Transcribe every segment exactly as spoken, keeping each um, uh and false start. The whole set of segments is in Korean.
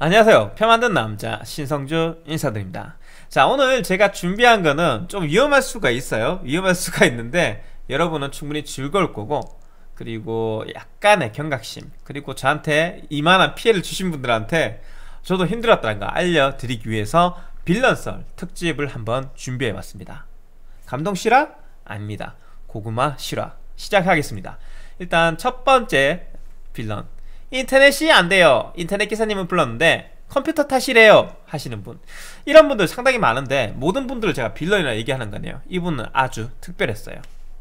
안녕하세요. 표 만든 남자 신성주 인사드립니다. 자, 오늘 제가 준비한 거는 좀 위험할 수가 있어요. 위험할 수가 있는데 여러분은 충분히 즐거울 거고, 그리고 약간의 경각심, 그리고 저한테 이만한 피해를 주신 분들한테 저도 힘들었다는 거 알려드리기 위해서 빌런썰 특집을 한번 준비해봤습니다. 감동 실화? 아닙니다. 고구마 실화 시작하겠습니다. 일단 첫 번째 빌런, 인터넷이 안돼요. 인터넷 기사님은 불렀는데 컴퓨터 탓이래요 하시는 분, 이런 분들 상당히 많은데 모든 분들을 제가 빌런이라 얘기하는 거네요. 이분은 아주 특별했어요.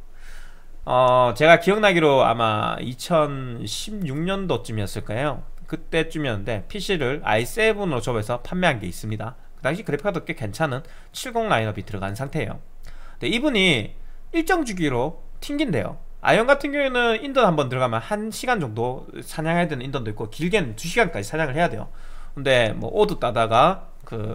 어 제가 기억나기로 아마 이천십육 년도쯤이었을 거예요. 그때쯤이었는데 피시를 아이 세븐으로 접어서 판매한 게 있습니다. 그 당시 그래픽카드 꽤 괜찮은 칠십 라인업이 들어간 상태예요. 근데 이분이 일정 주기로 튕긴대요. 아이언 같은 경우에는 인던 한번 들어가면 한 시간 정도 사냥해야 되는 인던도 있고, 길게는 두 시간까지 사냥을 해야 돼요. 근데 뭐 오드 따다가 그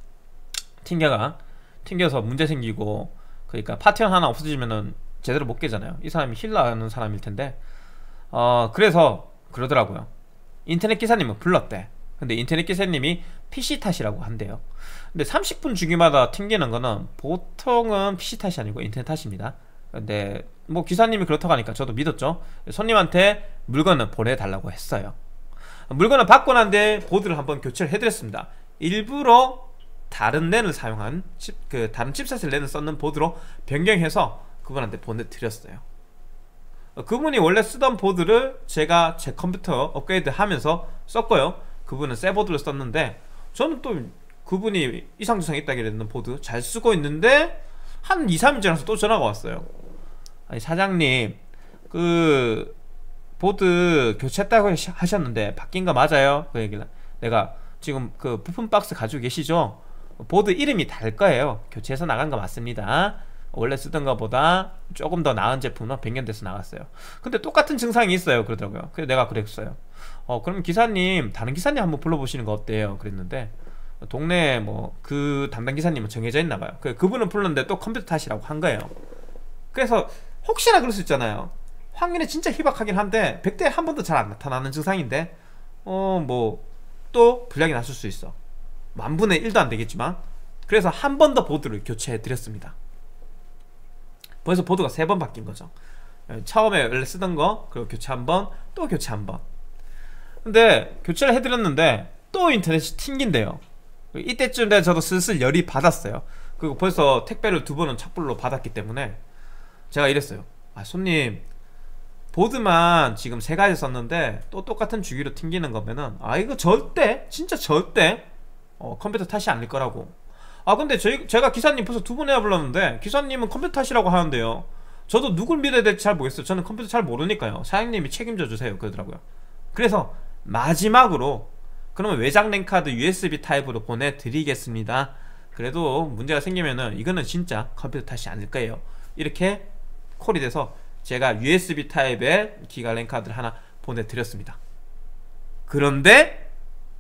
튕겨가 튕겨서 문제 생기고, 그러니까 파티원 하나 없어지면은 제대로 못 깨잖아요. 이 사람이 힐러하는 사람일 텐데, 어 그래서 그러더라고요. 인터넷 기사님은 불렀대. 근데 인터넷 기사님이 피시 탓이라고 한대요. 근데 삼십 분 주기마다 튕기는 거는 보통은 피시 탓이 아니고 인터넷 탓입니다. 근데 뭐 기사님이 그렇다고 하니까 저도 믿었죠. 손님한테 물건을 보내달라고 했어요. 물건을 받고 난 뒤에 보드를 한번 교체를 해드렸습니다. 일부러 다른 랜을 사용한 칩, 그 다른 칩셋을 랜을 썼는 보드로 변경해서 그분한테 보내드렸어요. 그분이 원래 쓰던 보드를 제가 제 컴퓨터 업그레이드 하면서 썼고요. 그분은 새 보드를 썼는데, 저는 또 그분이 이상주상 있다길래 있는 보드 잘 쓰고 있는데 한 이, 삼 일 지나서 또 전화가 왔어요. 아니 사장님, 그 보드 교체했다고 하셨는데 바뀐 거 맞아요? 그 얘기를 내가, 지금 그 부품 박스 가지고 계시죠? 보드 이름이 다를 거예요. 교체해서 나간 거 맞습니다. 원래 쓰던 거보다 조금 더 나은 제품으로 변경돼서 나갔어요. 근데 똑같은 증상이 있어요 그러더라고요. 그래서 내가 그랬어요. 어 그럼 기사님, 다른 기사님 한번 불러보시는 거 어때요? 그랬는데 동네에 뭐 그 담당 기사님은 정해져 있나봐요. 그분은 불렀는데 또 컴퓨터 탓이라고 한 거예요. 그래서 혹시나 그럴 수 있잖아요. 확률이 진짜 희박하긴 한데 백 대에 한 번도 잘 안 나타나는 증상인데 어 뭐 또 불량이 났을 수 있어. 만분의 일도 안 되겠지만, 그래서 한 번 더 보드를 교체해 드렸습니다. 벌써 보드가 세 번 바뀐 거죠. 처음에 원래 쓰던 거, 그리고 교체 한 번, 또 교체 한 번. 근데 교체를 해드렸는데 또 인터넷이 튕긴대요. 이때쯤 돼 저도 슬슬 열이 받았어요. 그리고 벌써 택배를 두 번은 착불로 받았기 때문에 제가 이랬어요. 아 손님, 보드만 지금 세 가지 썼는데 또 똑같은 주기로 튕기는 거면은 아 이거 절대, 진짜 절대 어, 컴퓨터 탓이 아닐 거라고. 아 근데 저희, 제가 기사님 벌써 두 번이나 불렀는데 기사님은 컴퓨터 탓이라고 하는데요. 저도 누굴 믿어야 될지 잘 모르겠어요. 저는 컴퓨터 잘 모르니까요. 사장님이 책임져 주세요 그러더라고요. 그래서 마지막으로 그러면 외장 랜카드 유에스비 타입으로 보내드리겠습니다. 그래도 문제가 생기면은 이거는 진짜 컴퓨터 탓이 아닐 거예요. 이렇게 콜이 돼서 제가 유에스비 타입의 기가 랜카드를 하나 보내드렸습니다. 그런데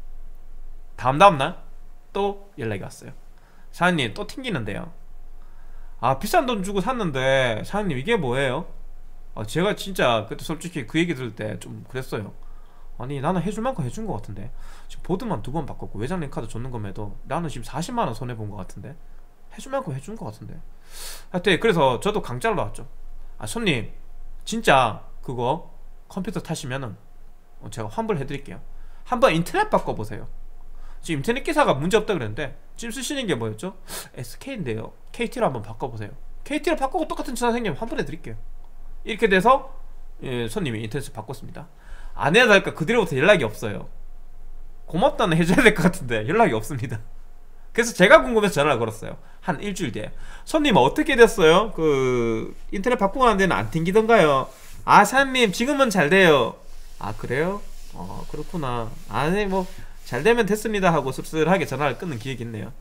다음 다음날 또 연락이 왔어요. 사장님 또 튕기는데요. 아 비싼 돈 주고 샀는데 사장님 이게 뭐예요? 아 제가 진짜 그때 솔직히 그 얘기 들을 때 좀 그랬어요. 아니 나는 해줄 만큼 해준 것 같은데 지금 보드만 두 번 바꿨고 외장 랜카드 줬는 것에도 나는 지금 사십만 원 손해본 것 같은데 해줄 만큼 해준 것 같은데. 하여튼 그래서 저도 강짜로 나왔죠. 아 손님 진짜 그거 컴퓨터 타시면은 제가 환불해드릴게요. 한번 인터넷 바꿔보세요. 지금 인터넷 기사가 문제없다 그랬는데 지금 쓰시는 게 뭐였죠? 에스케이인데요 케이티로 한번 바꿔보세요. 케이티로 바꾸고 똑같은 전화 생기면 환불해드릴게요. 이렇게 돼서 예, 손님이 인터넷을 바꿨습니다. 안 해야 될까 그대로부터 연락이 없어요. 고맙다는 해줘야 될 것 같은데 연락이 없습니다. 그래서 제가 궁금해서 전화를 걸었어요. 한 일주일 뒤에. 손님 어떻게 됐어요? 그 인터넷 바꾸고 난 데는 안 튕기던가요? 아 사장님 지금은 잘 돼요. 아 그래요? 어 그렇구나. 아니 뭐 잘되면 됐습니다 하고 씁쓸하게 전화를 끊는 기억이 있네요.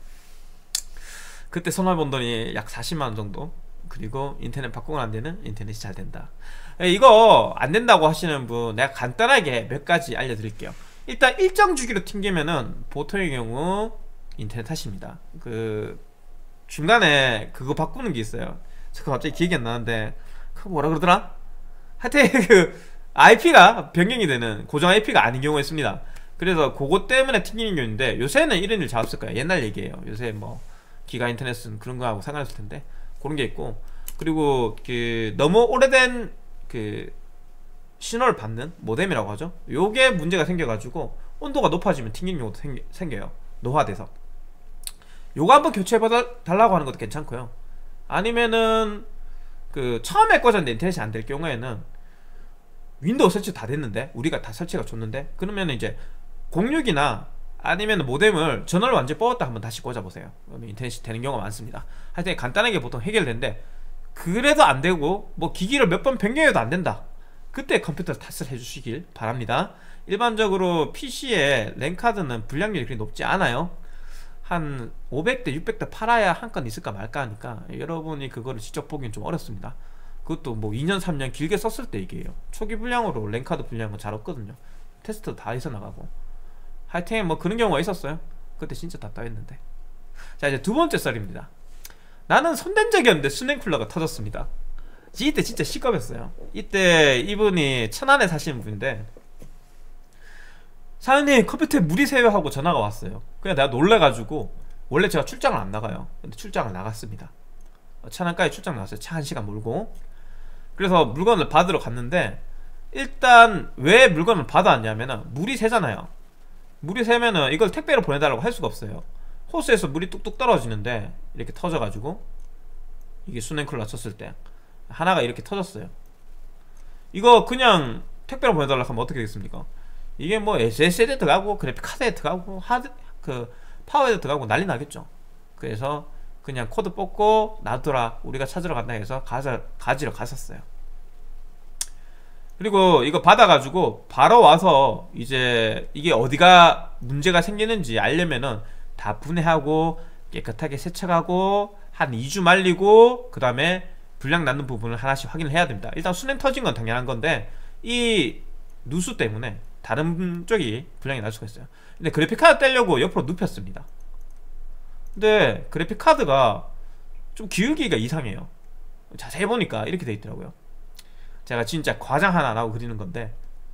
그때 손해본 돈이 약 사십만 원 정도. 그리고 인터넷 바꾸고 난 데는 인터넷이 잘 된다. 이거 안 된다고 하시는 분 내가 간단하게 몇 가지 알려드릴게요. 일단 일정 주기로 튕기면은 보통의 경우 인터넷 탓입니다. 그 중간에 그거 바꾸는 게 있어요. 저 갑자기 기억이 안 나는데 그거 뭐라 그러더라? 하여튼 그 아이피가 변경이 되는 고정 아이피가 아닌 경우가 있습니다. 그래서 그거 때문에 튕기는 경우인데, 요새는 이런 일 잘 없을 거야. 옛날 얘기예요. 요새 뭐 기가 인터넷은 그런 거하고 상관없을 텐데, 그런 게 있고. 그리고 그 너무 오래된 그 신호를 받는 모뎀이라고 하죠. 요게 문제가 생겨가지고 온도가 높아지면 튕기는 경우도 생겨, 생겨요. 노화돼서. 요거 한번 교체해 달라고 하는 것도 괜찮고요. 아니면은 그 처음에 꽂았는데 인터넷이 안 될 경우에는 윈도우 설치 다 됐는데, 우리가 다 설치가 좋는데, 그러면 이제 공육이나 아니면 모뎀을 전원을 완전히 뽑았다 한번 다시 꽂아보세요. 그러면 인터넷이 되는 경우가 많습니다. 하여튼 간단하게 보통 해결되는데, 그래도 안 되고 뭐 기기를 몇 번 변경해도 안 된다, 그때 컴퓨터 탓을 해주시길 바랍니다. 일반적으로 피시에 랜카드는 불량률이 그리 높지 않아요. 한 오백 대 육백 대 팔아야 한 건 있을까 말까 하니까 여러분이 그거를 직접 보기엔 좀 어렵습니다. 그것도 뭐 이 년 삼 년 길게 썼을 때 얘기예요. 초기 불량으로 랜카드 불량은 잘 없거든요. 테스트 다 해서 나가고. 하여튼 뭐 그런 경우가 있었어요. 그때 진짜 답답했는데. 자, 이제 두 번째 썰입니다. 나는 손댄 적이 없는데 수냉쿨러가 터졌습니다. 이때 진짜 시겁했어요. 이때 이분이 천안에 사시는 분인데, 사장님 컴퓨터에 물이 새요 하고 전화가 왔어요. 그냥 내가 놀래가지고, 원래 제가 출장을 안 나가요. 근데 출장을 나갔습니다. 천안까지 출장 나갔어요. 차 한 시간 몰고. 그래서 물건을 받으러 갔는데, 일단 왜 물건을 받아왔냐면은 물이 새잖아요. 물이 새면은 이걸 택배로 보내달라고 할 수가 없어요. 호스에서 물이 뚝뚝 떨어지는데 이렇게 터져가지고, 이게 수냉쿨러 쳤을 때 하나가 이렇게 터졌어요. 이거 그냥 택배로 보내달라고 하면 어떻게 되겠습니까? 이게 뭐 에스에스디에 들어가고 그래픽 카드에 들어가고 하드 그 파워에 들어가고 난리 나겠죠. 그래서 그냥 코드 뽑고 놔둬라, 우리가 찾으러 간다 해서 가서 가지러 갔었어요. 그리고 이거 받아가지고 바로 와서 이제 이게 어디가 문제가 생기는지 알려면은 다 분해하고 깨끗하게 세척하고 한 이 주 말리고, 그 다음에 불량 나는 부분을 하나씩 확인을 해야 됩니다. 일단 수냉 터진 건 당연한 건데, 이 누수 때문에 다른 쪽이 불량이 날 수가 있어요. 근데 그래픽카드 떼려고 옆으로 눕혔습니다. 근데 그래픽카드가 좀 기울기가 이상해요. 자세히 보니까 이렇게 돼 있더라고요. 제가 진짜 과장 하나 안 하고 그리는 건데,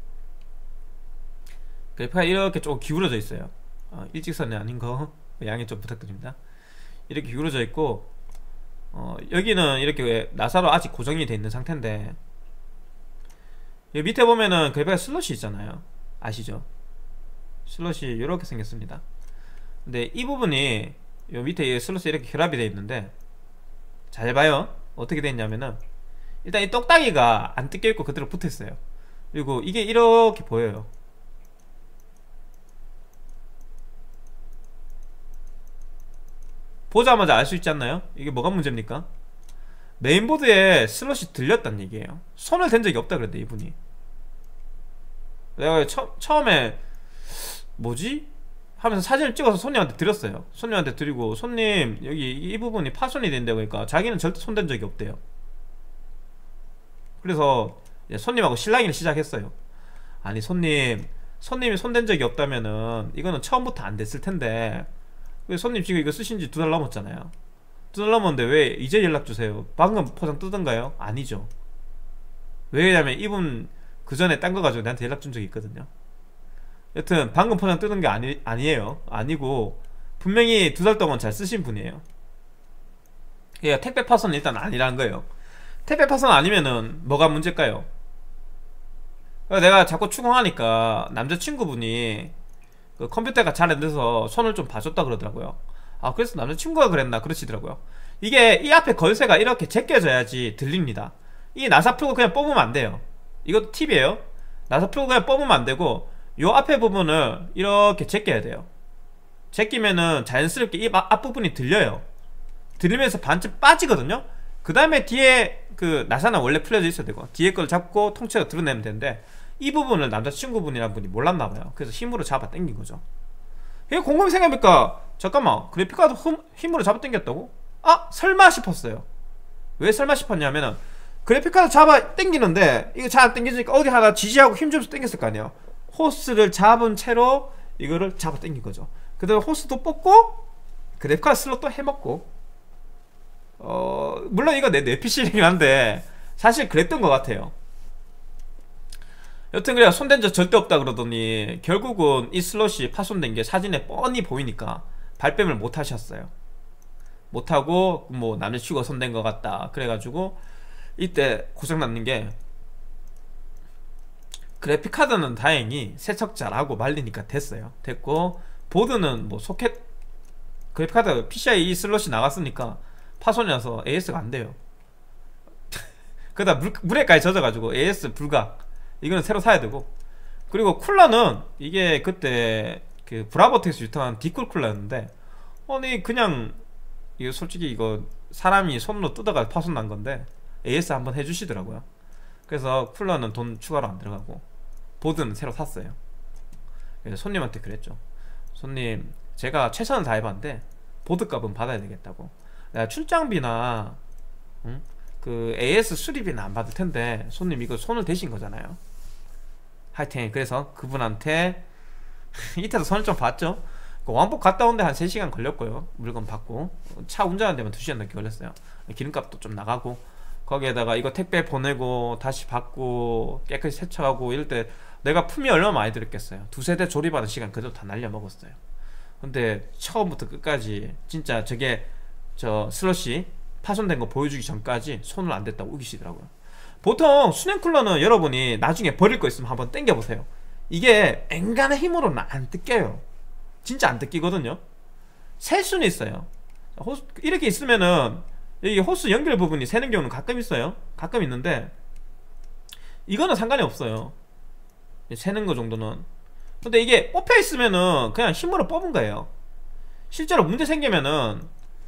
그래픽카드 이렇게 조금 기울어져 있어요. 어, 일직선이 아닌 거 양해 좀 부탁드립니다. 이렇게 기울어져 있고, 어, 여기는 이렇게 나사로 아직 고정이 돼 있는 상태인데, 여기 밑에 보면은 그래픽카드 슬롯이 있잖아요. 아시죠? 슬롯이 이렇게 생겼습니다. 근데 이 부분이 요 밑에 슬롯이 이렇게 결합이 되어 있는데, 잘 봐요. 어떻게 됐냐면은, 일단 이 똑딱이가 안 뜯겨있고 그대로 붙어있어요. 그리고 이게 이렇게 보여요. 보자마자 알 수 있지 않나요? 이게 뭐가 문제입니까? 메인보드에 슬롯이 들렸단 얘기예요. 손을 댄 적이 없다 그랬대, 이분이. 내가 처, 처음에 뭐지? 하면서 사진을 찍어서 손님한테 드렸어요. 손님한테 드리고, 손님 여기 이 부분이 파손이 된다고 하니까 자기는 절대 손댄 적이 없대요. 그래서 손님하고 실랑이를 시작했어요. 아니 손님, 손님이 손댄 적이 없다면은 이거는 처음부터 안 됐을 텐데, 왜 손님 지금 이거 쓰신 지 두 달 넘었잖아요. 두 달 넘었는데 왜 이제 연락 주세요? 방금 포장 뜯은가요? 아니죠. 왜냐면 이분 그 전에 딴 거 가지고 나한테 연락 준 적이 있거든요. 여튼 방금 포장 뜯은 게 아니, 아니에요. 아니고 분명히 두 달 동안 잘 쓰신 분이에요. 그러니까 택배 파손은 일단 아니라는 거예요. 택배 파손 아니면은 뭐가 문제일까요? 내가 자꾸 추궁하니까 남자친구분이 그 컴퓨터가 잘 안 돼서 손을 좀 봐줬다 그러더라고요. 아, 그래서 남자친구가 그랬나 그러시더라고요. 이게 이 앞에 걸쇠가 이렇게 제껴져야지 들립니다. 이 나사 풀고 그냥 뽑으면 안 돼요. 이것도 팁이에요. 나사 풀고 그냥 뽑으면 안 되고, 요 앞에 부분을 이렇게 제껴야 돼요. 제끼면은 자연스럽게 이 앞부분이 들려요. 들리면서 반쯤 빠지거든요. 그 다음에 뒤에 그 나사는 원래 풀려져 있어야 되고, 뒤에 걸 잡고 통째로 드러내면 되는데, 이 부분을 남자친구분이란 분이 몰랐나봐요. 그래서 힘으로 잡아 당긴 거죠. 이게 곰곰이 생각해보니까, 잠깐만, 그래픽카드 힘으로 잡아 당겼다고? 아, 설마 싶었어요. 왜 설마 싶었냐면은, 그래픽카드 잡아 당기는데 이거 잘 안 당겨지니까 어디 하나 지지하고 힘 줘서 당겼을 거 아니에요. 호스를 잡은 채로 이거를 잡아 당긴 거죠. 그 다음에 호스도 뽑고 그래픽카드 슬롯도 해먹고, 어 물론 이거 내 뇌피실이긴 한데 사실 그랬던 것 같아요. 여튼 그래요. 손댄 적 절대 없다 그러더니 결국은 이 슬롯이 파손된 게 사진에 뻔히 보이니까 발뺌을 못 하셨어요. 못하고 뭐 남자친구가 손댄 것 같다 그래가지고 이때 고장났는 게, 그래픽카드는 다행히 세척 잘하고 말리니까 됐어요. 됐고 보드는 뭐 소켓, 그래픽카드 피씨아이 슬롯이 나갔으니까 파손이 나서 에이에스가 안 돼요. 그러다 물, 물에까지 젖어가지고 에이에스 불가. 이거는 새로 사야 되고. 그리고 쿨러는 이게 그때 그 브라보텍스 유통한 디쿨 쿨러였는데, 아니 그냥 이거 솔직히 이거 사람이 손으로 뜯어가 파손 난 건데 에이에스 한번 해주시더라고요. 그래서 쿨러는 돈 추가로 안 들어가고 보드는 새로 샀어요. 그래서 손님한테 그랬죠. 손님, 제가 최선을 다해봤는데 보드 값은 받아야 되겠다고. 내가 출장비나 응? 그 에이에스 수리비는 안 받을 텐데 손님 이거 손을 대신 거잖아요. 하여튼 그래서 그분한테 이때도 손을 좀 봤죠. 왕복 갔다 오는데 한 세 시간 걸렸고요. 물건 받고 차 운전하는 데만 두 시간 넘게 걸렸어요. 기름값도 좀 나가고, 거기에다가 이거 택배 보내고 다시 받고 깨끗이 세척하고 이럴 때 내가 품이 얼마나 많이 들었겠어요. 두세 대 조립하는 시간 그대로 다 날려먹었어요. 근데 처음부터 끝까지 진짜 저게 저 슬롯이 파손된 거 보여주기 전까지 손을 안 댔다고 우기시더라고요. 보통 수냉쿨러는 여러분이 나중에 버릴 거 있으면 한번 당겨보세요. 이게 엔간의 힘으로는 안 뜯겨요. 진짜 안 뜯기거든요. 셀 수는 있어요. 호스, 이렇게 있으면은 여기 호스 연결 부분이 새는 경우는 가끔 있어요. 가끔 있는데 이거는 상관이 없어요. 새는 거 정도는. 근데 이게 뽑혀 있으면은 그냥 힘으로 뽑은 거예요. 실제로 문제 생기면은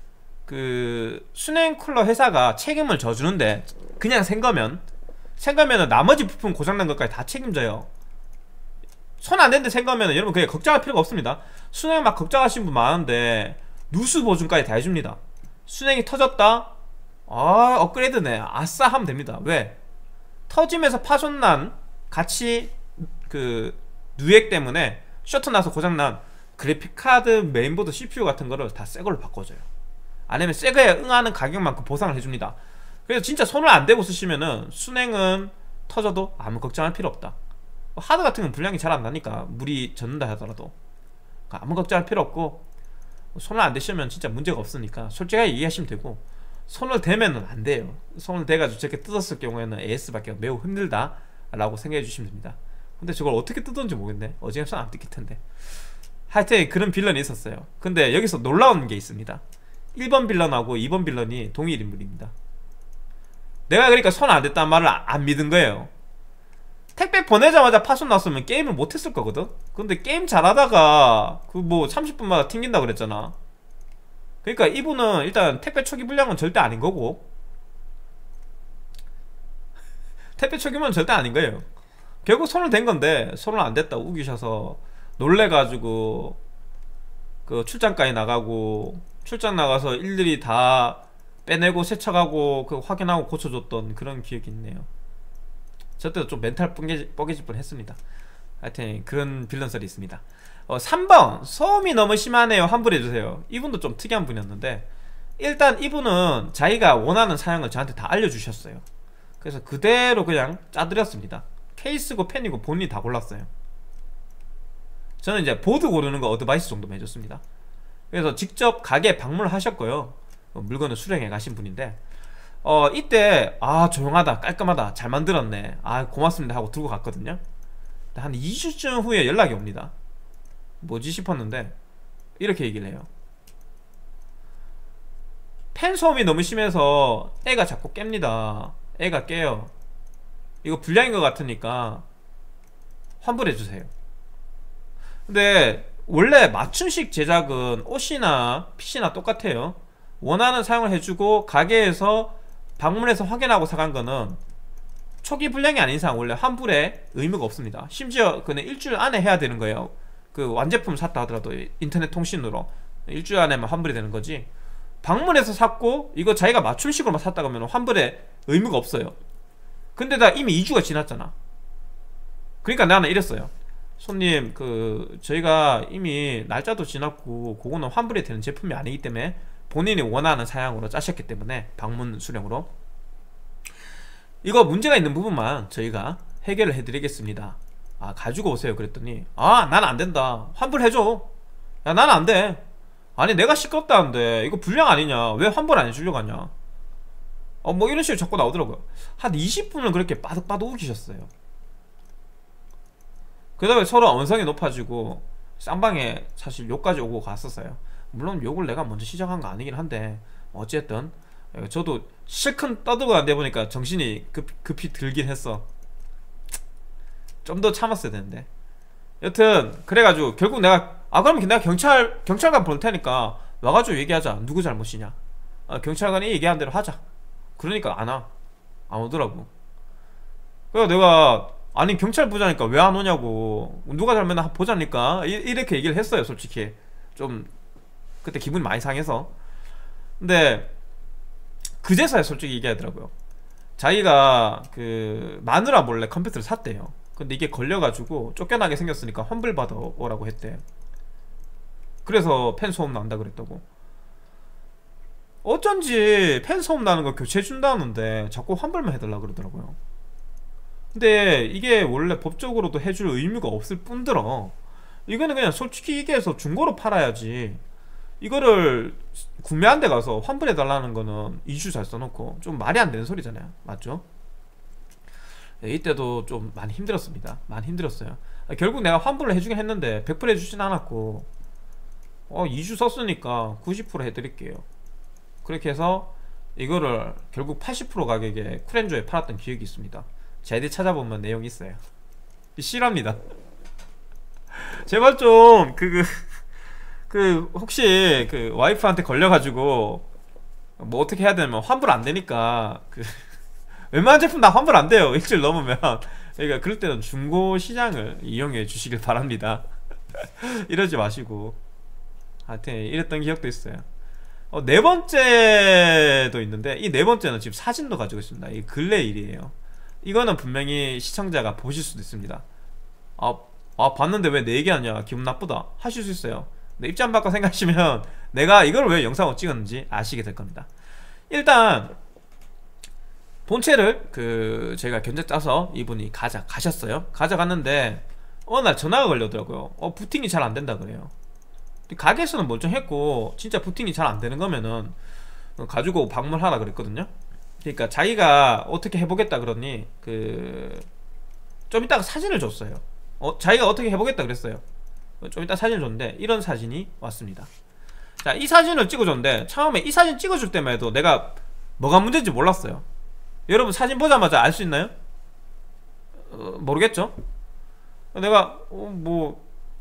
그 수냉쿨러 회사가 책임을 져주는데, 그냥 센 거면 센 거면은 나머지 부품 고장난 것까지 다 책임져요. 손 안 댔는데 센 거면은 여러분 그게 걱정할 필요가 없습니다. 수냉 막 걱정하시는 분 많은데 누수 보증까지 다 해줍니다. 수냉이 터졌다? 아 업그레이드네, 아싸 하면 됩니다. 왜? 터지면서 파손난 같이 그 누액 때문에 셔터 나서 고장난 그래픽카드 메인보드 씨피유 같은 거를 다 새 걸로 바꿔줘요. 아니면 새 거에 응하는 가격만큼 보상을 해줍니다. 그래서 진짜 손을 안 대고 쓰시면은 수냉은 터져도 아무 걱정할 필요 없다. 하드 같은 건 불량이 잘 안 나니까 물이 젖는다 하더라도 아무 걱정할 필요 없고, 손을 안 대시면 진짜 문제가 없으니까 솔직하게 이해하시면 되고, 손을 대면은 안 돼요. 손을 대가지고 저렇게 뜯었을 경우에는 에이에스 받기가 매우 힘들다 라고 생각해 주시면 됩니다. 근데 저걸 어떻게 뜯었는지 모르겠네. 어지간하면 손 안 뜯길 텐데. 하여튼 그런 빌런이 있었어요. 근데 여기서 놀라운 게 있습니다. 일 번 빌런하고 이 번 빌런이 동일 인물입니다. 내가 그러니까 손 안 댔다는 말을 안 믿은 거예요. 택배 보내자마자 파손 났으면 게임을 못했을 거거든. 근데 게임 잘하다가 그 뭐 삼십 분마다 튕긴다 그랬잖아. 그러니까 이분은 일단 택배 초기 불량은 절대 아닌 거고, 택배 초기면 절대 아닌 거예요. 결국 손을 댄 건데 손을 안 댔다고 우기셔서 놀래가지고 그 출장까지 나가고, 출장 나가서 일일이 다 빼내고 세척하고 그 확인하고 고쳐줬던 그런 기억이 있네요. 저 때도 좀 멘탈 뻐개질, 뻐개질 뻔 했습니다. 하여튼 그런 빌런설이 있습니다. 어, 삼 번 소음이 너무 심하네요, 환불해주세요. 이분도 좀 특이한 분이었는데, 일단 이분은 자기가 원하는 사양을 저한테 다 알려주셨어요. 그래서 그대로 그냥 짜드렸습니다. 케이스고 펜이고 본인이 다 골랐어요. 저는 이제 보드 고르는 거 어드바이스 정도만 해줬습니다. 그래서 직접 가게 방문을 하셨고요. 어, 물건을 수령해 가신 분인데, 어 이때 아 조용하다, 깔끔하다, 잘 만들었네, 아 고맙습니다 하고 들고 갔거든요. 한 이 주쯤 후에 연락이 옵니다. 뭐지 싶었는데 이렇게 얘기를 해요. 펜 소음이 너무 심해서 애가 자꾸 깹니다. 애가 깨요. 이거 불량인 것 같으니까 환불해주세요. 근데 원래 맞춤식 제작은 옷이나 피씨나 똑같아요. 원하는 사용을 해주고 가게에서 방문해서 확인하고 사간 거는 초기 불량이 아닌 이상 원래 환불에 의무가 없습니다. 심지어 그는 일주일 안에 해야 되는 거예요. 그 완제품 샀다 하더라도 인터넷 통신으로 일주일 안에만 환불이 되는 거지, 방문해서 샀고 이거 자기가 맞춤식으로만 샀다 그러면 환불에 의무가 없어요. 근데 나 이미 이 주가 지났잖아. 그러니까 나는 이랬어요. 손님, 그 저희가 이미 날짜도 지났고 그거는 환불이 되는 제품이 아니기 때문에 본인이 원하는 사양으로 짜셨기 때문에 방문 수령으로 이거 문제가 있는 부분만 저희가 해결을 해드리겠습니다. 아 가지고 오세요. 그랬더니 아 난 안된다, 환불해줘. 야 난 안돼. 아니 내가 시끄럽다는데 이거 불량 아니냐, 왜 환불 안 해주려고 하냐, 어 뭐 이런 식으로 자꾸 나오더라고요. 한 이십 분을 그렇게 빠득빠득 우기셨어요. 그 다음에 서로 언성이 높아지고 쌍방에 사실 욕까지 오고 갔었어요. 물론 욕을 내가 먼저 시작한 거 아니긴 한데 어쨌든 저도 실컷 떠들고 안 돼보니까 정신이 급, 급히 들긴 했어. 좀 더 참았어야 되는데. 여튼 그래가지고 결국 내가 아 그럼 내가 경찰 경찰관 부를 테니까 와가지고 얘기하자, 누구 잘못이냐, 아, 경찰관이 얘기한 대로 하자. 그러니까 안 와. 안 오더라고. 그래서 내가 아니 경찰 부자니까 왜 안 오냐고, 누가 잘못나 보자니까 이, 이렇게 얘기를 했어요. 솔직히 좀 그때 기분이 많이 상해서. 근데 그제서야 솔직히 얘기하더라고요. 자기가 그 마누라 몰래 컴퓨터를 샀대요. 근데 이게 걸려가지고 쫓겨나게 생겼으니까 환불 받아 오라고 했대. 그래서 펜 소음 난다 그랬다고. 어쩐지 펜 소음 나는 거 교체해준다는데 자꾸 환불만 해달라 그러더라고요. 근데 이게 원래 법적으로도 해줄 의무가 없을 뿐더러 이거는 그냥 솔직히 얘기해서 중고로 팔아야지, 이거를 구매한 데 가서 환불해달라는 거는 이슈 잘 써놓고 좀 말이 안 되는 소리잖아요. 맞죠? 네, 이때도 좀 많이 힘들었습니다. 많이 힘들었어요. 결국 내가 환불을 해주긴 했는데 백 퍼센트 해주진 않았고, 어 이슈 썼으니까 구십 퍼센트 해드릴게요. 그렇게 해서 이거를 결국 팔십 퍼센트 가격에 쿨앤조에 팔았던 기억이 있습니다. 제디 찾아보면 내용이 있어요. 실합니다. 제발 좀 그 그 그 혹시 그 와이프한테 걸려가지고 뭐 어떻게 해야 되냐면 환불 안 되니까 그 웬만한 제품 다 환불 안 돼요. 일주일 넘으면. 그러니까 그럴 때는 중고 시장을 이용해 주시길 바랍니다. 이러지 마시고. 하여튼 이랬던 기억도 있어요. 어, 네 번째도 있는데 이 네 번째는 지금 사진도 가지고 있습니다. 이 근래 일이에요. 이거는 분명히 시청자가 보실 수도 있습니다. 아, 아 봤는데 왜 내 얘기하냐, 기분 나쁘다 하실 수 있어요. 근데 입장 바꿔 생각하시면 내가 이걸 왜 영상으로 찍었는지 아시게 될 겁니다. 일단 본체를 그 제가 견적 짜서 이분이 가져 가셨어요. 가져갔는데 어느 날 전화가 걸려더라고요. 어 부팅이 잘 안 된다 그래요. 가게에서는 멀쩡했고 진짜 부팅이 잘 안 되는 거면은 가지고 방문하라 그랬거든요. 그러니까 자기가 어떻게 해보겠다 그러니 그 좀 이따가 사진을 줬어요. 어 자기가 어떻게 해보겠다 그랬어요. 좀 이따 사진을 줬는데 이런 사진이 왔습니다. 자, 이 사진을 찍어줬는데 처음에 이 사진 찍어줄 때만 해도 내가 뭐가 문제인지 몰랐어요. 여러분 사진 보자마자 알 수 있나요? 어, 모르겠죠? 내가 어, 뭐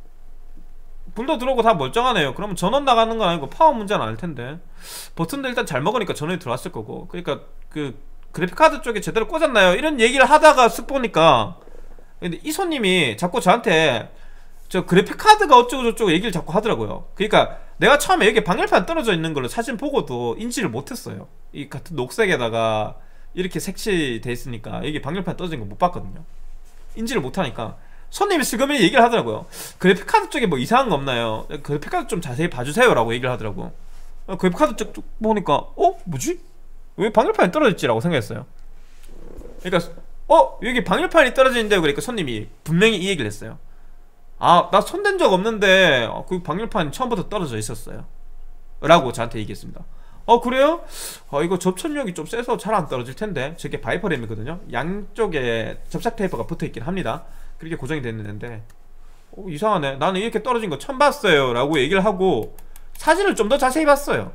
불도 들어오고 다 멀쩡하네요. 그러면 전원 나가는 건 아니고 파워 문제는 아닐 텐데 버튼도 일단 잘 먹으니까 전원이 들어왔을 거고, 그러니까 그 그래픽카드 쪽에 제대로 꽂았나요? 이런 얘기를 하다가 쓱 보니까 근데 이 손님이 자꾸 저한테 저 그래픽카드가 어쩌고저쩌고 얘기를 자꾸 하더라고요. 그러니까 내가 처음에 여기 방열판 떨어져 있는 걸로 사진 보고도 인지를 못했어요. 이 같은 녹색에다가 이렇게 색칠돼 있으니까 여기 방열판 떨어진 거 못 봤거든요. 인지를 못하니까 손님이 슬그머니 얘기를 하더라고요. 그래픽카드 쪽에 뭐 이상한 거 없나요? 그래픽카드 좀 자세히 봐주세요 라고 얘기를 하더라고. 그래픽카드 쪽 보니까 어? 뭐지? 왜 방열판이 떨어졌지? 라고 생각했어요. 그러니까 어? 여기 방열판이 떨어지는데, 그러니까 손님이 분명히 이 얘기를 했어요. 아, 나 손댄 적 없는데 그 방열판이 처음부터 떨어져 있었어요 라고 저한테 얘기했습니다. 어 그래요? 어 이거 접착력이 좀 세서 잘 안 떨어질 텐데. 저게 바이퍼램이거든요. 양쪽에 접착 테이프가 붙어있긴 합니다. 그렇게 고정이 됐는데 어, 이상하네, 나는 이렇게 떨어진 거 처음 봤어요 라고 얘기를 하고 사진을 좀 더 자세히 봤어요.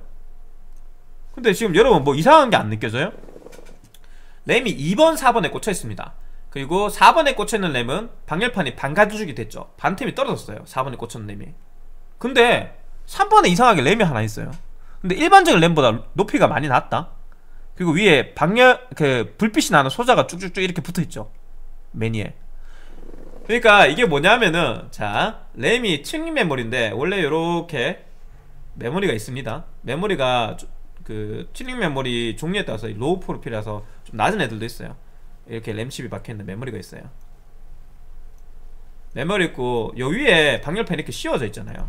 근데 지금 여러분 뭐 이상한 게 안 느껴져요? 램이 이 번, 사 번에 꽂혀 있습니다. 그리고 사 번에 꽂혀있는 램은 방열판이 반가죽이 됐죠. 반틈이 떨어졌어요. 사 번에 꽂혀있는 램이. 근데 삼 번에 이상하게 램이 하나 있어요. 근데 일반적인 램보다 높이가 많이 낮다. 그리고 위에 방열 그 불빛이 나는 소자가 쭉쭉쭉 이렇게 붙어있죠, 매니에. 그러니까 이게 뭐냐면은 자, 램이 튜닝 메모리인데 원래 이렇게 메모리가 있습니다. 메모리가 그 튜닝 메모리 종류에 따라서 로우 프로필이라서 좀 낮은 애들도 있어요. 이렇게 램칩이 박혀있는 메모리가 있어요. 메모리 있고 요 위에 방열판 이렇게 씌워져 있잖아요.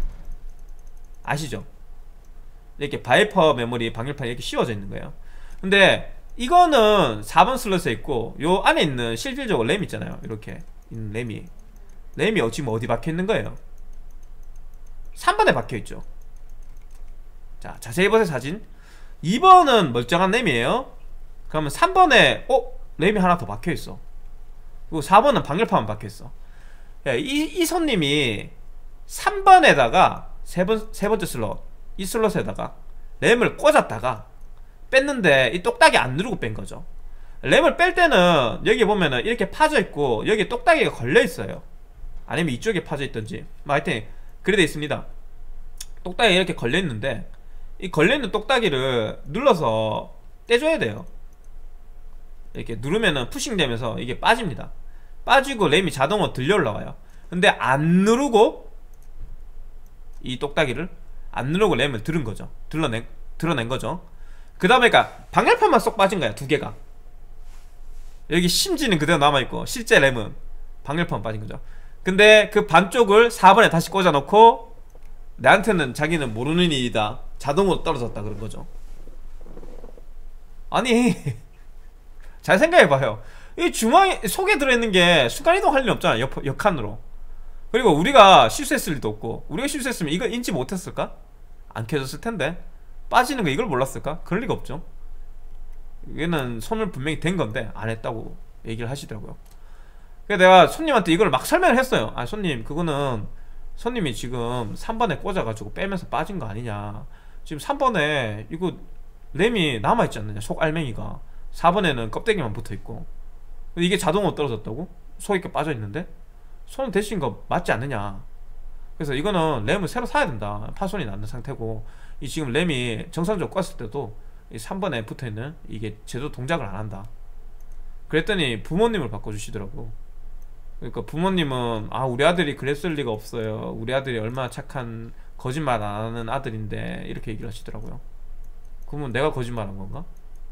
아시죠? 이렇게 바이퍼 메모리 방열판이 이렇게 씌워져 있는 거예요. 근데 이거는 사 번 슬롯에 있고 요 안에 있는 실질적으로 램 있잖아요. 이렇게 있는 램이 램이 지금 어디 박혀있는 거예요? 삼 번에 박혀있죠. 자, 자세히 보세요. 사진. 이 번은 멀쩡한 램이에요. 그러면 삼 번에 어? 램이 하나 더 박혀있어. 그리고 사 번은 방열판만 박혀있어. 야, 이, 이 손님이 삼 번에다가 세 번, 세 번째 슬롯, 이 슬롯에다가 램을 꽂았다가 뺐는데 이 똑딱이 안 누르고 뺀 거죠. 램을 뺄 때는 여기 보면은 이렇게 파져 있고 여기 똑딱이가 걸려 있어요. 아니면 이쪽에 파져 있던지 뭐 하여튼 그래 돼 있습니다. 똑딱이 이렇게 걸려 있는데 이 걸려 있는 똑딱이를 눌러서 떼줘야 돼요. 이렇게 누르면은 푸싱 되면서 이게 빠집니다. 빠지고 램이 자동으로 들려 올라와요. 근데 안 누르고 이 똑딱이를 안 누르고 램을 들은 거죠. 들러낸, 드러낸 거죠. 그 다음에 그니까 방열판만 쏙 빠진 거야. 두 개가. 여기 심지는 그대로 남아있고 실제 램은 방열판 빠진 거죠. 근데 그 반쪽을 사 번에 다시 꽂아 놓고 나한테는 자기는 모르는 일이다, 자동으로 떨어졌다 그런 거죠. 아니 잘 생각해봐요. 이 중앙에 속에 들어있는 게 순간이동 할 일 없잖아. 옆, 옆칸으로. 그리고 우리가 실수했을 리도 없고, 우리가 실수했으면 이걸 인지 못했을까? 안 켜졌을 텐데 빠지는 거 이걸 몰랐을까? 그럴 리가 없죠. 얘는 손을 분명히 댄 건데 안 했다고 얘기를 하시더라고요. 그래서 내가 손님한테 이걸 막 설명을 했어요. 아 손님, 그거는 손님이 지금 삼 번에 꽂아가지고 빼면서 빠진 거 아니냐. 지금 삼 번에 이거 램이 남아있지 않느냐, 속 알맹이가. 사 번에는 껍데기만 붙어있고 이게 자동으로 떨어졌다고? 속이 이렇게 빠져있는데? 손 대신 거 맞지 않느냐. 그래서 이거는 램을 새로 사야 된다. 파손이 났는 상태고, 이 지금 램이 정상적으로 껐을 때도 이 삼 번에 붙어있는 이게 제대로 동작을 안 한다. 그랬더니 부모님을 바꿔주시더라고. 그러니까 부모님은 아 우리 아들이 그랬을 리가 없어요, 우리 아들이 얼마나 착한, 거짓말 안 하는 아들인데, 이렇게 얘기를 하시더라고요. 그러면 내가 거짓말한 건가?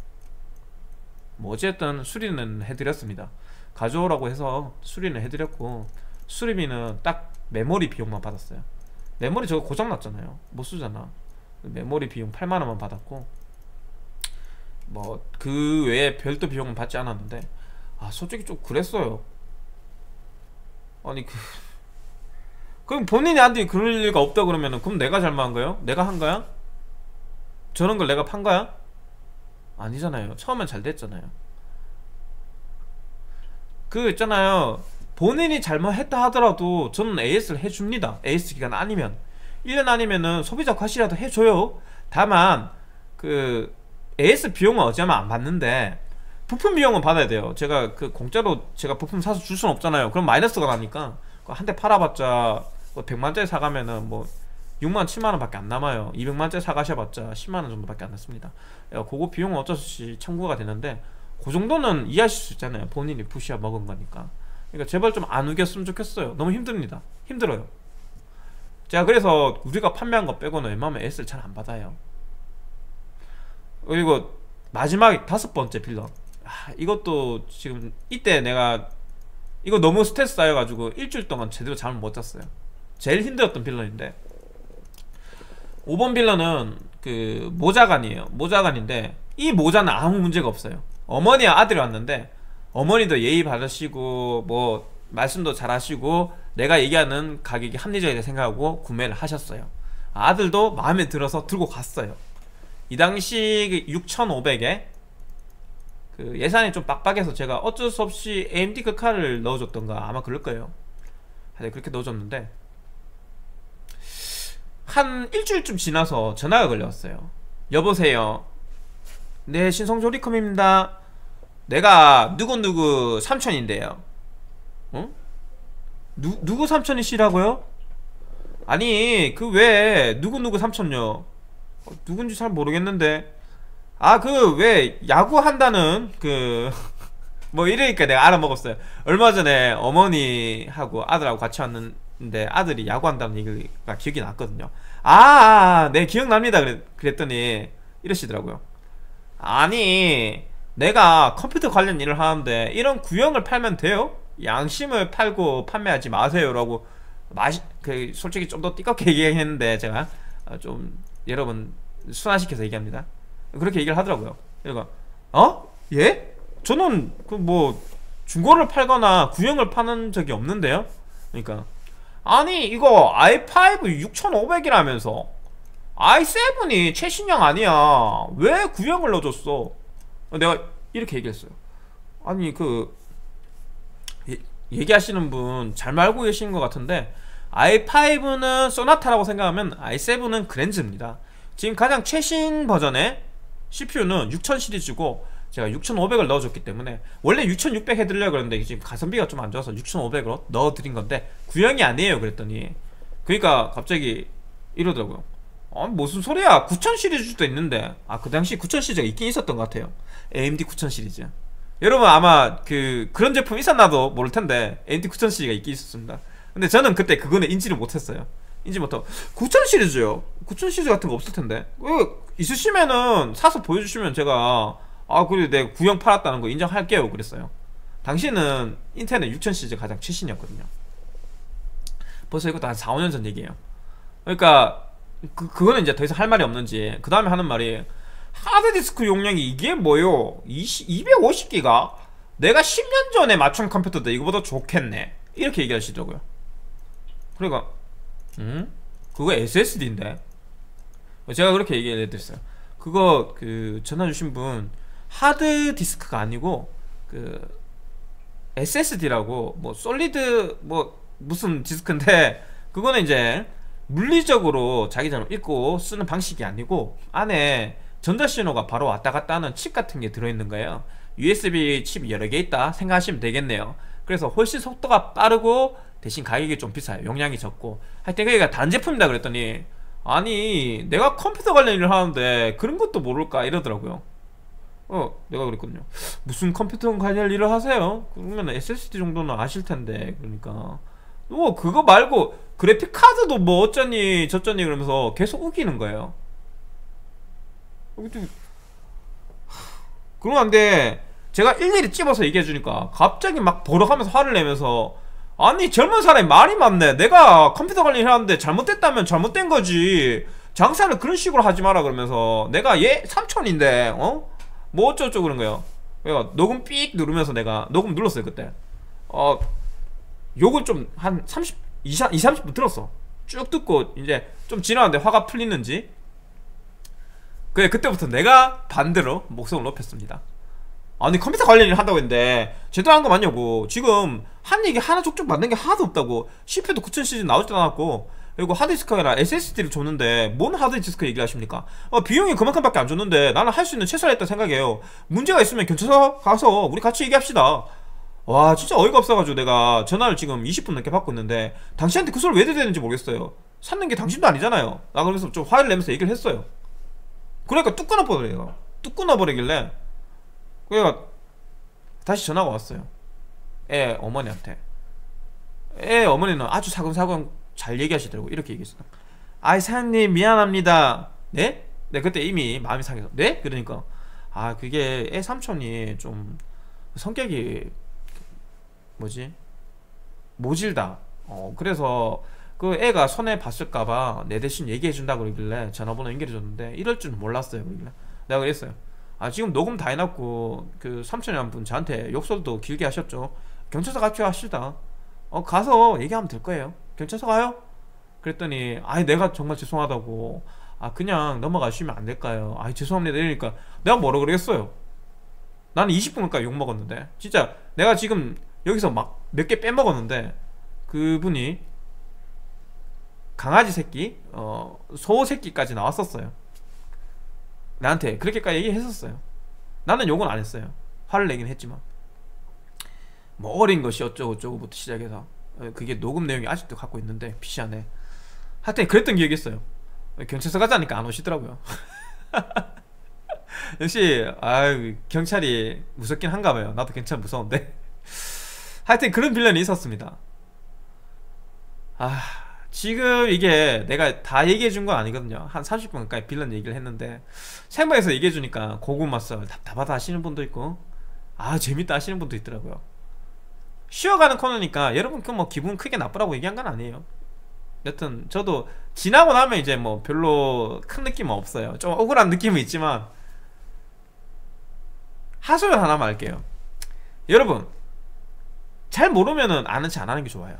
뭐 어쨌든 수리는 해드렸습니다. 가져오라고 해서 수리는 해드렸고, 수리비는 딱 메모리 비용만 받았어요. 메모리 저거 고장났잖아요. 못 쓰잖아. 메모리 비용 팔만 원만 받았고, 뭐 그 외에 별도 비용은 받지 않았는데, 아 솔직히 좀 그랬어요. 아니 그 그럼 본인이 아들이 그럴 리가 없다 그러면은, 그럼 내가 잘못한 거예요? 내가 한 거야? 저런 걸 내가 판 거야? 아니잖아요. 처음엔 잘 됐잖아요. 그 있잖아요, 본인이 잘못했다 하더라도 저는 에이에스를 해줍니다. 에이에스 기간 아니면 일 년 아니면은 소비자 과실이라도 해줘요. 다만 그 에이에스 비용은 어쩌면 안 받는데 부품 비용은 받아야 돼요. 제가 그 공짜로 제가 부품 사서 줄 수는 없잖아요. 그럼 마이너스가 나니까 한 대 팔아봤자 뭐 백만짜리 사가면은 뭐 육만 칠만 원밖에 안 남아요. 이백만짜리 사가셔봤자 십만 원 정도밖에 안 남습니다. 그거 비용은 어쩔 수 없이 청구가 되는데, 그 정도는 이해하실 수 있잖아요. 본인이 푸시아 먹은 거니까. 그러니까 제발 좀 안 우겼으면 좋겠어요. 너무 힘듭니다. 힘들어요. 제가 그래서 우리가 판매한 거 빼고는 웬만하면 에스를 잘 안 받아요. 그리고 마지막 다섯 번째 빌런, 아, 이것도 지금 이때 내가 이거 너무 스트레스 쌓여가지고 일주일 동안 제대로 잠을 못 잤어요. 제일 힘들었던 빌런인데, 오 번 빌런은 그 모자간이에요. 모자간인데 이 모자는 아무 문제가 없어요. 어머니와 아들이 왔는데 어머니도 예의 바르시고 뭐 말씀도 잘 하시고 내가 얘기하는 가격이 합리적이게 생각하고 구매를 하셨어요. 아들도 마음에 들어서 들고 갔어요. 이 당시 육천오백에 그 예산이 좀 빡빡해서 제가 어쩔 수 없이 에이엠디 그 칼을 넣어줬던가 아마 그럴 거예요. 그렇게 넣어줬는데 한 일주일쯤 지나서 전화가 걸려왔어요. 여보세요, 네 신성조리컴입니다. 내가 누구누구 삼촌인데요. 어? 누, 누구 삼촌이시라고요? 아니 그 왜 누구누구 삼촌요? 어, 누군지 잘 모르겠는데, 아 그 왜 야구한다는 그 뭐 이러니까 내가 알아먹었어요. 얼마 전에 어머니하고 아들하고 같이 왔는데 아들이 야구한다는 얘기가 기억이 났거든요. 아, 아, 네 기억납니다. 그랬, 그랬더니 이러시더라고요. 아니 내가 컴퓨터 관련 일을 하는데 이런 구형을 팔면 돼요? 양심을 팔고 판매하지 마세요 라고 마시, 그 솔직히 좀 더 띠껍게 얘기했는데 제가 좀 여러분 순화시켜서 얘기합니다. 그렇게 얘기를 하더라고요. 그러니까 어? 예? 저는 그 뭐 중고를 팔거나 구형을 파는 적이 없는데요. 그러니까 아니 이거 아이 파이브 육천오백이라면서 아이 세븐이 최신형 아니야 왜 구형을 넣어줬어. 내가 이렇게 얘기했어요. 아니 그 예, 얘기하시는 분 잘 알고 계신 것 같은데 아이 파이브는 소나타라고 생각하면 아이 세븐은 그랜즈입니다. 지금 가장 최신 버전의 씨피유는 육천 시리즈고 제가 육천오백을 넣어줬기 때문에 원래 육천육백 해드리려고 그랬는데 지금 가성비가 좀 안 좋아서 육천오백으로 넣어드린 건데 구형이 아니에요 그랬더니 그러니까 갑자기 이러더라고요. 아 무슨 소리야 구천 시리즈도 있는데. 아 그 당시 구천 시리즈가 있긴 있었던 것 같아요. 에이엠디 구천 시리즈. 여러분 아마 그 그런 제품 있었나도 모를텐데 에이엠디 구천 시리즈가 있긴 있었습니다. 근데 저는 그때 그거는 인지를 못했어요. 인지 못하고 구천 시리즈요? 구천 시리즈 같은 거 없을텐데 그 있으시면은 사서 보여주시면 제가 아 그래 내가 구형 팔았다는 거 인정할게요 그랬어요. 당시에는 인텔은 육천 시리즈 가장 최신이었거든요. 벌써 이것도 한 사, 오 년 전 얘기예요. 그러니까 그, 그거는 이제 더 이상 할 말이 없는지 그 다음에 하는 말이 하드디스크 용량이 이게 뭐요? 이백오십 기가? 내가 십 년 전에 맞춘 컴퓨터도 이거보다 좋겠네 이렇게 얘기하시더라고요. 그러니까 음? 그거 에스에스디인데 제가 그렇게 얘기해드렸어요. 그거 그 전화 주신 분 하드디스크가 아니고 그 에스에스디라고 뭐 솔리드 뭐 무슨 디스크인데 그거는 이제 물리적으로 자기처럼 읽고 쓰는 방식이 아니고 안에 전자신호가 바로 왔다갔다 하는 칩 같은 게 들어있는 거예요. 유에스비 칩이 여러 개 있다 생각하시면 되겠네요. 그래서 훨씬 속도가 빠르고 대신 가격이 좀 비싸요. 용량이 적고 하여튼 그게 다른 제품이다 그랬더니 아니 내가 컴퓨터 관련 일을 하는데 그런 것도 모를까 이러더라고요. 어 내가 그랬거든요. 무슨 컴퓨터 관련 일을 하세요? 그러면 에스에스디 정도는 아실텐데. 그러니까 뭐 그거 말고 그래픽카드도 뭐 어쩌니 저쩌니 그러면서 계속 우기는 거예요. 그런데 제가 일일이 찝어서 얘기해주니까 갑자기 막 버럭하면서 화를 내면서 아니 젊은 사람이 말이 많네. 내가 컴퓨터 관련 일 하는데 잘못됐다면 잘못된 거지 장사를 그런 식으로 하지 마라 그러면서 내가 얘 삼촌인데 어? 뭐 어쩌고저쩌고 그런 거예요. 그러니까 녹음 삑 누르면서 내가 녹음 눌렀어요 그때. 어 욕을 좀 한 삼십, 이십, 삼십 분 들었어. 쭉 듣고 이제 좀 지나갔는데 화가 풀리는지 그래 그때부터 내가 반대로 목소리를 높였습니다. 아니 컴퓨터 관련 일 한다고 했는데 제대로 한 거 맞냐고. 지금 한 얘기 하나 쪽쪽 맞는 게 하나도 없다고. 씨피유도 구천 시리즈 나오지도 않았고 그리고 하드디스크가 에스에스디를 줬는데 뭔 하드디스크 얘기를 하십니까? 어, 비용이 그만큼밖에 안 줬는데 나는 할 수 있는 최선을 했다 생각해요. 문제가 있으면 경찰서 가서 우리 같이 얘기합시다. 와 진짜 어이가 없어가지고 내가 전화를 지금 이십 분 넘게 받고 있는데 당신한테 그 소리 왜 드려야 되는지 모르겠어요. 샀는 게 당신도 아니잖아요. 나 그래서 좀 화를 내면서 얘기를 했어요. 그러니까 뚝 끊어버려요. 뚝 끊어버리길래 그러니까 다시 전화가 왔어요. 애 어머니한테. 애 어머니는 아주 사근사근 잘 얘기하시더라고. 이렇게 얘기했어. 아이 사장님 미안합니다. 네? 네 그때 이미 마음이 상해서 네? 그러니까 아 그게 애 삼촌이 좀 성격이 뭐지? 모질다. 어 그래서 그 애가 손해 봤을까봐 내 대신 얘기해준다 그러길래 전화번호 연결해줬는데 이럴 줄 몰랐어요. 그러길래 내가 그랬어요. 아 지금 녹음 다 해놨고 그 삼촌이 한 분 저한테 욕설도 길게 하셨죠. 경찰서 같이 하시다. 어 가서 얘기하면 될 거예요. 경찰서 가요? 그랬더니 아이 내가 정말 죄송하다고 아 그냥 넘어가시면 안 될까요? 아이 죄송합니다 이러니까 내가 뭐라 그랬어요. 나는 이십 분 가까이 욕먹었는데 진짜 내가 지금 여기서 막 몇 개 빼먹었는데 그분이 강아지 새끼 어 소 새끼까지 나왔었어요. 나한테 그렇게까지 얘기했었어요. 나는 욕은 안 했어요. 화를 내긴 했지만 뭐 어린 것이 어쩌고 저쩌고부터 시작해서 그게 녹음 내용이 아직도 갖고 있는데 피씨 안에 하여튼 그랬던 기억이 있어요. 경찰서 가자니까 안 오시더라고요. 역시 아유 경찰이 무섭긴 한가 봐요. 나도 경찰 무서운데 하여튼 그런 빌런이 있었습니다. 아 지금 이게 내가 다 얘기해준 건 아니거든요. 한 삼십 분 가까이 빌런 얘기를 했는데 생방에서 얘기해주니까 고구마썰 답답하다 하시는 분도 있고 아 재밌다 하시는 분도 있더라고요. 쉬어가는 코너니까 여러분 그 뭐 기분 크게 나쁘라고 얘기한 건 아니에요. 여튼 저도 지나고 나면 이제 뭐 별로 큰 느낌은 없어요. 좀 억울한 느낌은 있지만 하소연 하나만 할게요. 여러분, 잘 모르면은 아는 체 안 하는 게 좋아요.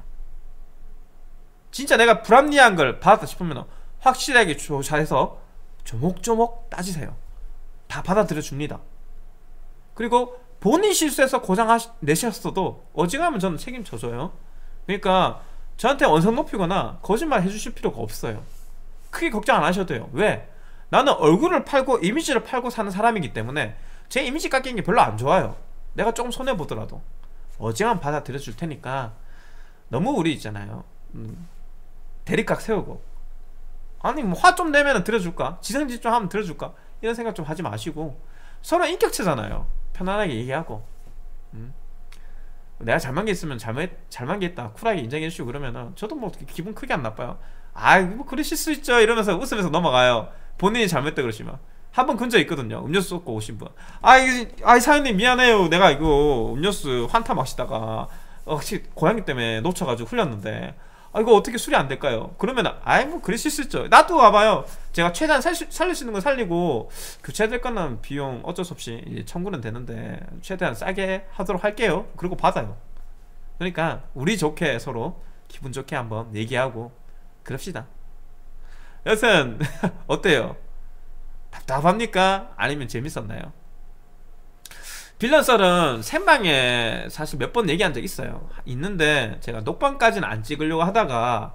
진짜 내가 불합리한 걸 받았다 싶으면 확실하게 조사해서 조목조목 따지세요. 다 받아들여 줍니다. 그리고 본인 실수해서 고장 내셨어도 어지간하면 저는 책임져줘요. 그러니까 저한테 언성 높이거나 거짓말 해주실 필요가 없어요. 크게 걱정 안 하셔도 돼요. 왜? 나는 얼굴을 팔고 이미지를 팔고 사는 사람이기 때문에 제 이미지 깎이는 게 별로 안 좋아요. 내가 조금 손해보더라도 어지간하면 받아들여 줄 테니까 너무 우리 있잖아요, 음, 대립각 세우고 아니 뭐 화 좀 내면 들어줄까? 지성질 좀 하면 들어줄까? 이런 생각 좀 하지 마시고 서로 인격체잖아요. 편안하게 얘기하고 음. 내가 잘만 게 있으면 잘못, 잘만 게 있다 쿨하게 인정해주시고 그러면은 저도 뭐 기분 크게 안 나빠요. 아이 뭐 그러실 수 있죠 이러면서 웃으면서 넘어가요. 본인이 잘못했다 그러시면 한 번 근처에 있거든요. 음료수 쏟고 오신 분. 아이 아이 사장님 미안해요. 내가 이거 음료수 환타 마시다가 어, 혹시 고양이 때문에 놓쳐가지고 흘렸는데 아 이거 어떻게 수리 안 될까요? 그러면 아이 뭐 그러실 수 있죠. 나도 와봐요. 제가 최대한 살, 살릴 수 있는 건 살리고 교체될 거는 비용 어쩔 수 없이 이제 청구는 되는데 최대한 싸게 하도록 할게요. 그리고 받아요. 그러니까 우리 좋게 서로 기분 좋게 한번 얘기하고 그럽시다. 여튼 어때요? 답답합니까? 아니면 재밌었나요? 빌런 썰은 생방에 사실 몇 번 얘기한 적 있어요. 있는데 제가 녹방까지는 안 찍으려고 하다가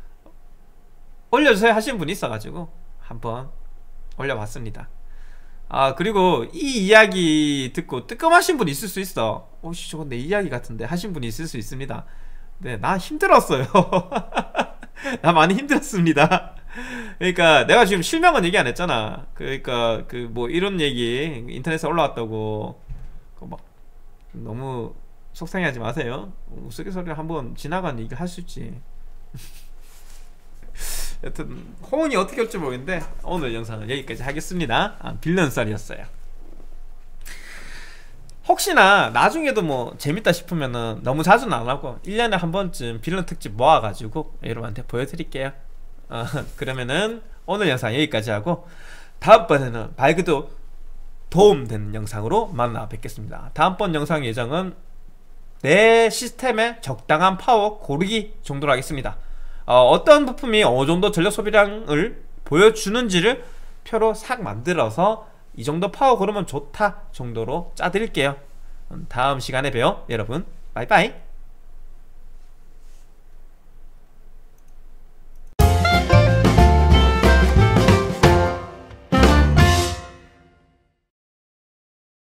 올려주세요 하신 분이 있어가지고 한번 올려봤습니다. 아 그리고 이 이야기 듣고 뜨끔하신 분이 있을 수 있어. 오씨 저건 내 이야기 같은데 하신 분이 있을 수 있습니다. 네, 나 힘들었어요. 나 많이 힘들었습니다. 그러니까 내가 지금 실명은 얘기 안 했잖아. 그러니까 그 뭐 이런 얘기 인터넷에 올라왔다고 막 너무 속상해하지 마세요. 우스갯소리를 한번 지나간 얘기 할 수 있지. 여튼 호응이 어떻게 올지 모르겠는데 오늘 영상은 여기까지 하겠습니다. 아, 빌런썰이었어요. 혹시나 나중에도 뭐 재밌다 싶으면은 너무 자주는 안 하고 일 년에 한 번쯤 빌런 특집 모아가지고 여러분한테 보여드릴게요. 어, 그러면은 오늘 영상 여기까지 하고 다음번에는 밝기도 도움되는 영상으로 만나 뵙겠습니다. 다음번 영상 예정은 내 시스템의 적당한 파워 고르기 정도로 하겠습니다. 어, 어떤 부품이 어느정도 전력 소비량을 보여주는지를 표로 싹 만들어서 이 정도 파워 고르면 좋다 정도로 짜드릴게요. 다음 시간에 봬요 여러분. 바이바이.